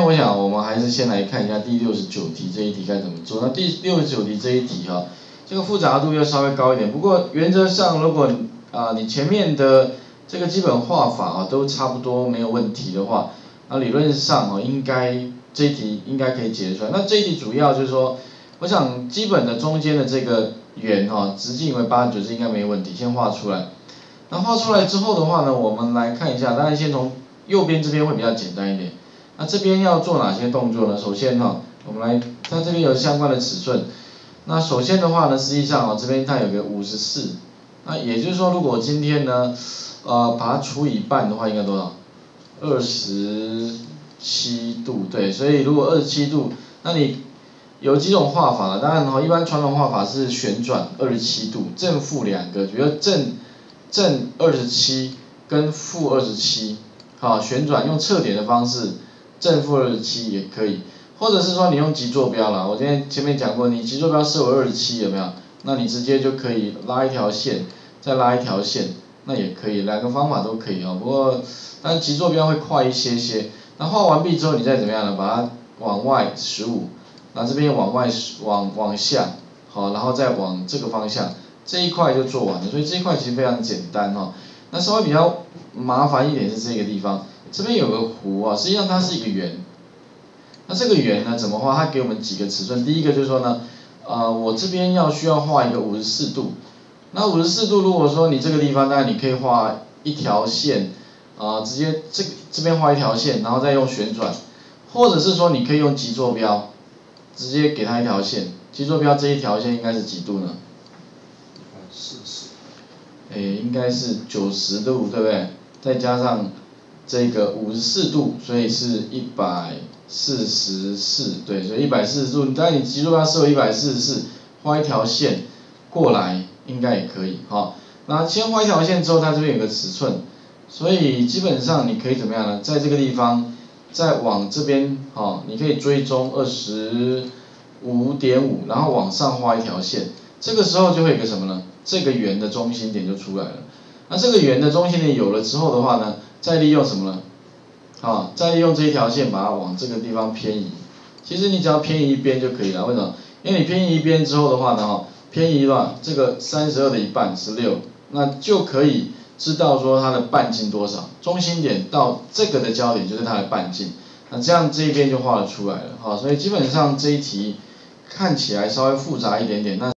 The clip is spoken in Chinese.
我想我们还是先来看一下第69题这一题该怎么做。那第69题这一题哈，这个复杂度要稍微高一点，不过原则上如果你前面的这个基本画法都差不多没有问题的话，那理论上应该这一题应该可以解得出来。那这一题主要就是说，我想基本的中间的这个圆直径为89，这应该没有问题，先画出来。那画出来之后的话呢，我们来看一下，当然先从右边这边会比较简单一点。那这边要做哪些动作呢？首先我们来，它这边有相关的尺寸。那首先的话呢，实际上这边它有个54，那也就是说，如果我今天呢，把它除以半的话，应该多少？27度，对，所以如果27度，那你有几种画法了？当然一般传统画法是旋转27度，正负两个，比如正27跟负27，旋转用侧点的方式，正负27也可以，或者是说你用极坐标啦，我今天前面讲过，你极坐标设为27有没有？那你直接就可以拉一条线，再拉一条线，那也可以，两个方法都可以不过，但极坐标会快一些些。那画完毕之后，你再怎么样呢？把它往外15，那这边往下，然后再往这个方向，这一块就做完了。所以这一块其实非常简单那稍微比较麻烦一点是这个地方，这边有个弧实际上它是一个圆。那这个圆呢怎么画？它给我们几个尺寸。第一个就是说呢，我这边需要画一个54度。那54度如果说你这个地方，当然你可以画一条线，直接这边画一条线，然后再用旋转，或者是说你可以用极坐标，直接给它一条线。极坐标这一条线应该是几度呢？140。应该是90度，对不对？再加上这个54度，所以是144，对，所以140度。当然你极坐标设为144，画一条线过来应该也可以那先画一条线之后，它这边有个尺寸，所以基本上你可以怎么样呢？在这个地方再往这边你可以追踪25.5，然后往上画一条线，这个时候就会有个什么呢？这个圆的中心点就出来了。那这个圆的中心点有了之后的话呢，再利用什么呢？再利用这一条线把它往这个地方偏移。其实你只要偏移一边就可以了，为什么？因为你偏移一边之后的话呢，偏移这个32的一半16，那就可以知道说它的半径多少，中心点到这个的焦点就是它的半径。那这样这一边就画得出来了所以基本上这一题看起来稍微复杂一点点，那